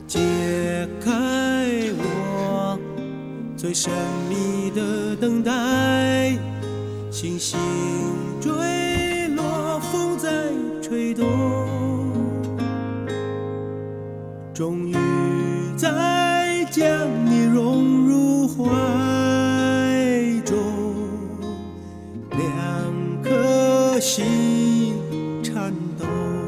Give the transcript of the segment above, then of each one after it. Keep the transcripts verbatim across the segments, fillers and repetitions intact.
解开我最神秘的等待，星星坠落，风在吹动，终于再将你融入怀中，两颗心颤抖。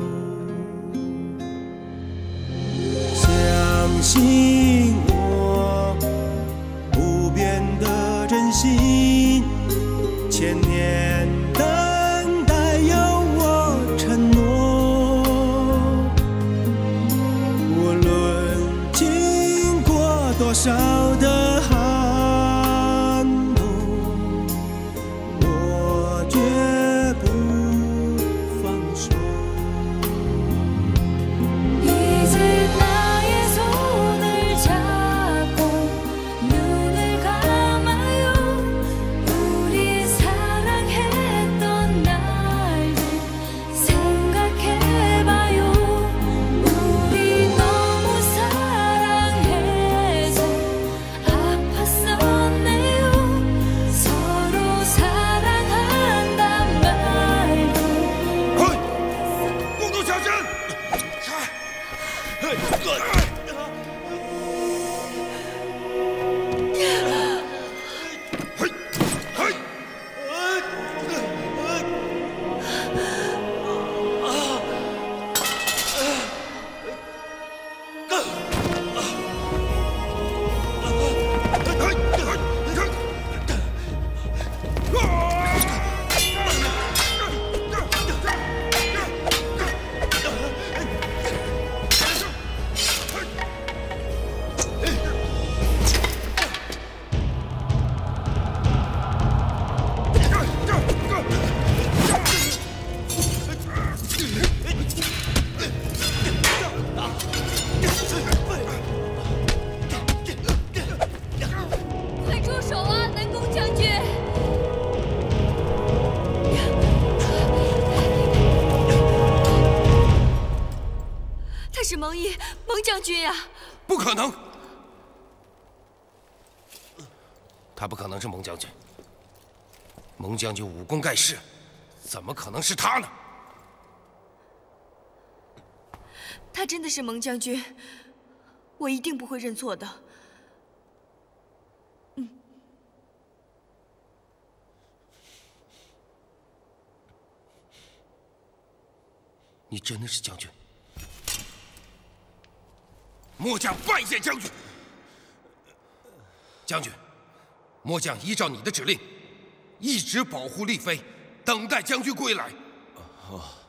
相信我不变的真心，千年等待有我承诺。无论经过多少的寒冬，我绝不放手。 是蒙毅，蒙将军呀！ 不可能，他不可能是蒙将军。蒙将军武功盖世，怎么可能是他呢？ 他真的是蒙将军，我一定不会认错的。嗯。 你真的是将军？ 末将拜见将军。将军，末将依照你的指令，一直保护丽妃，等待将军归来。哦。